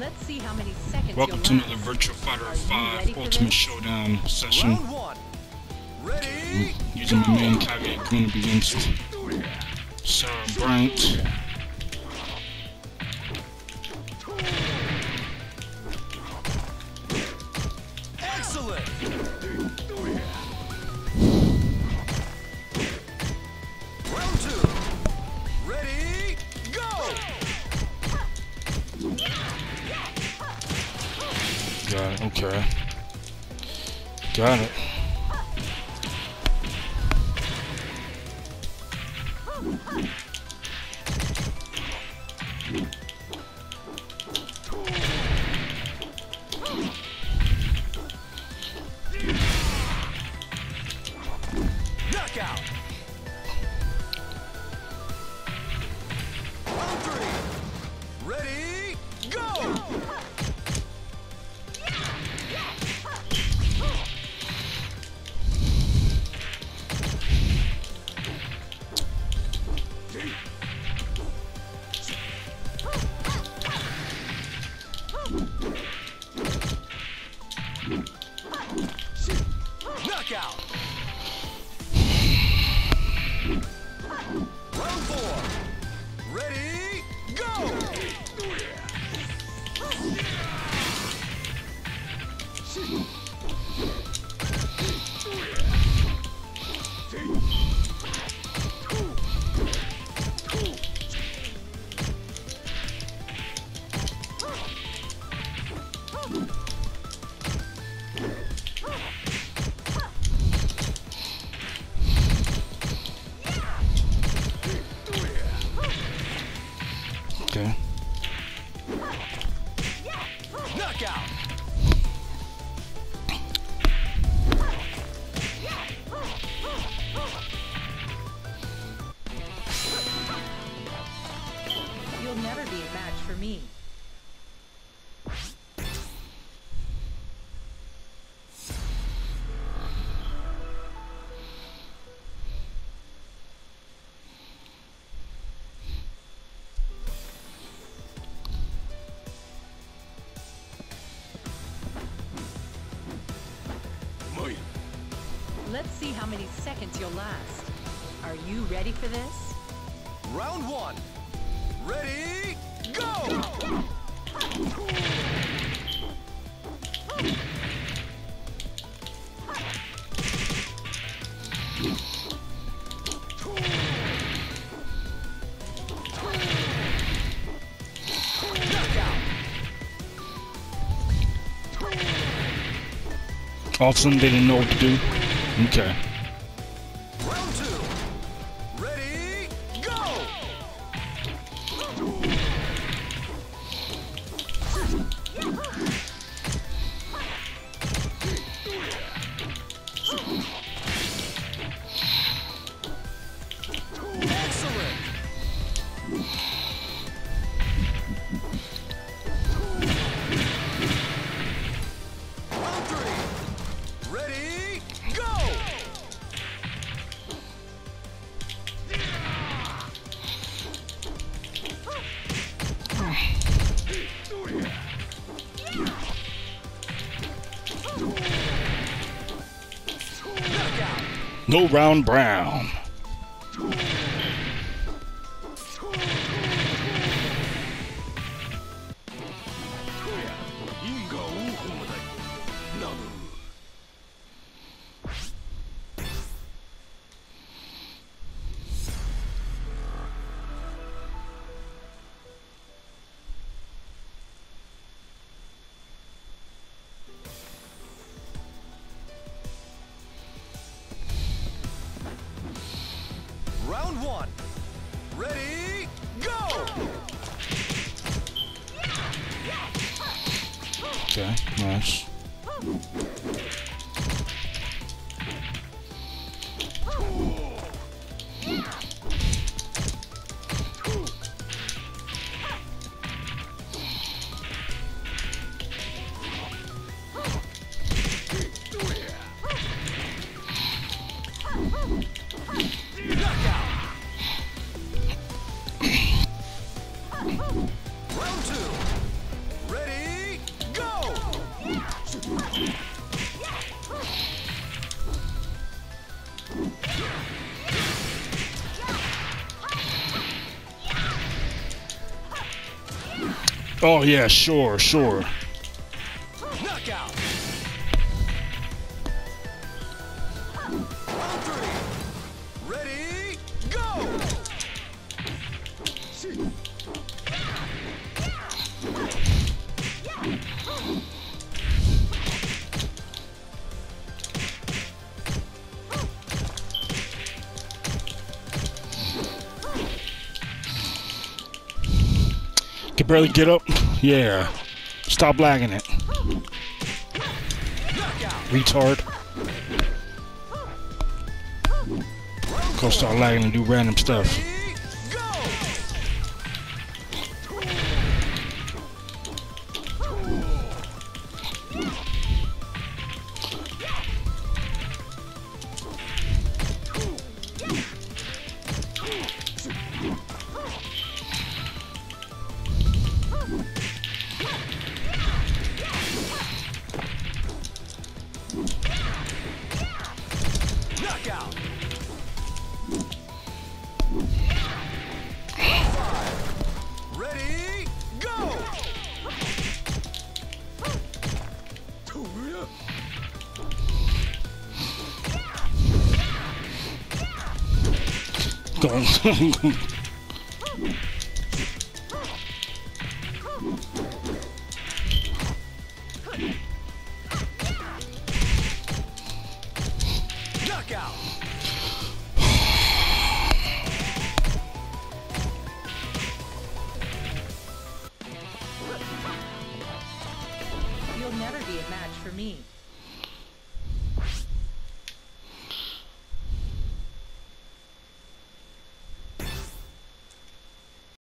Let's see how many seconds Welcome you'll to another last. Virtua Fighter Are you 5 ready for Ultimate this? Showdown session. Round one. Ready? Using my main Kage, going up against Sarah Bryant. Excellent. Round two. Ready? Go. Got it, okay. Got it. Knockout. Round three. Ready? Go. Knockout. Round four. Ready? Go. Okay. Knockout. You'll never be a match for me. Let's see how many seconds you'll last. Are you ready for this? Round one. Ready? Go. Knockout. All of a sudden they didn't know what to do. Okay. Round two. Ready? Go. Excellent. Round three. Ready? Go. Knockout. No round brown. Round one. Ready? Go. Okay, nice. Round two. Ready? Oh yeah, sure, sure. Knockout. Round 3. Ready, go. Can barely get up. Yeah. Stop lagging it. Knockout. Retard. Go start lagging and do random stuff. Ready, go. Knockout. 5. Ready, go. Go. Knockout. You'll never be a match for me.